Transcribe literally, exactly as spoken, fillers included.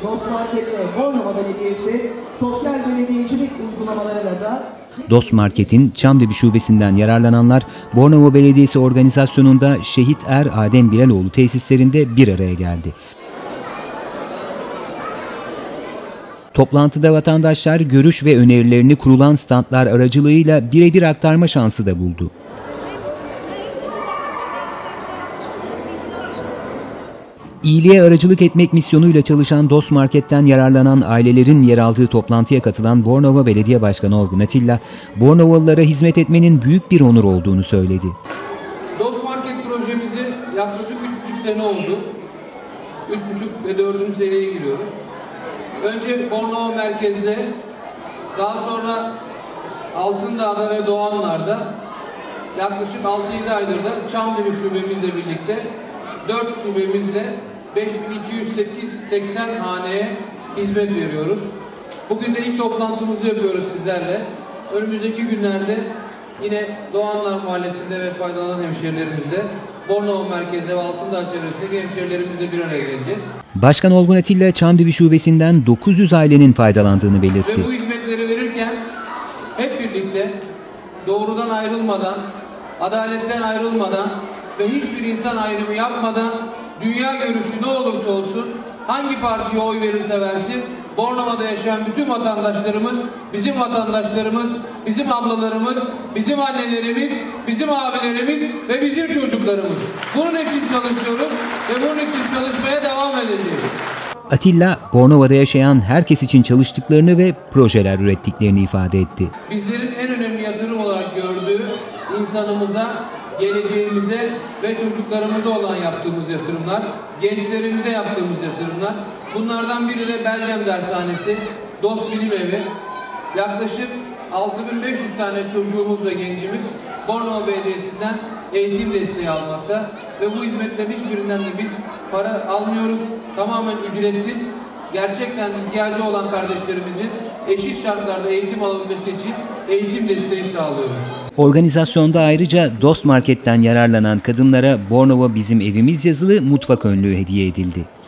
Dost Market ve Bornova Belediyesi sosyal belediyecilik uygulamalarıyla da Dost Market'in Çamlıca şubesinden yararlananlar Bornova Belediyesi organizasyonunda Şehit Er Adem Bilaloğlu tesislerinde bir araya geldi. Toplantıda vatandaşlar görüş ve önerilerini kurulan standlar aracılığıyla birebir aktarma şansı da buldu. İyiliğe aracılık etmek misyonuyla çalışan Dost Market'ten yararlanan ailelerin yer aldığı toplantıya katılan Bornova Belediye Başkanı Olgun Atilla, Bornovalılara hizmet etmenin büyük bir onur olduğunu söyledi. Dost Market projemizi yaklaşık üç buçuk sene oldu. Üç buçuk ve dördüncü seneye giriyoruz. Önce Bornova merkezde, daha sonra Altındağ'da ve Doğanlar'da yaklaşık altı yedi aydır da Çamlıca şubemizle birlikte dört şubemizle beş bin iki yüz seksen haneye hizmet veriyoruz. Bugün de ilk toplantımızı yapıyoruz sizlerle. Önümüzdeki günlerde yine Doğanlar Mahallesi'nde ve faydalanan hemşehrilerimizle Bornova merkezde ve Altındağ çevresindeki hemşehrilerimizle bir araya geleceğiz. Başkan Olgun Atilla, Çamlıca şubesinden dokuz yüz ailenin faydalandığını belirtti. Ve bu hizmetleri verirken hep birlikte doğrudan ayrılmadan, adaletten ayrılmadan ve hiçbir insan ayrımı yapmadan dünya görüşü ne olursa olsun, hangi partiye oy verirse versin, Bornova'da yaşayan bütün vatandaşlarımız, bizim vatandaşlarımız, bizim ablalarımız, bizim annelerimiz, bizim abilerimiz ve bizim çocuklarımız. Bunun için çalışıyoruz ve bunun için çalışmaya devam edeceğiz. Atilla, Bornova'da yaşayan herkes için çalıştıklarını ve projeler ürettiklerini ifade etti. Bizlerin en önemli yatırım olarak gördüğü insanımıza, geleceğimize ve çocuklarımıza olan yaptığımız yatırımlar, gençlerimize yaptığımız yatırımlar. Bunlardan biri de Belcem Dershanesi, Dost Bilim Evi. Yaklaşık altı bin beş yüz tane çocuğumuz ve gencimiz Bornova Belediyesi'nden eğitim desteği almakta ve bu hizmetlerin hiçbirinden de biz para almıyoruz. Tamamen ücretsiz. Gerçekten ihtiyacı olan kardeşlerimizin eşit şartlarda eğitim alabilmesi için eğitim desteği sağlıyoruz. Organizasyonda ayrıca Dost Market'ten yararlanan kadınlara Bornova Bizim Evimiz yazılı mutfak önlüğü hediye edildi.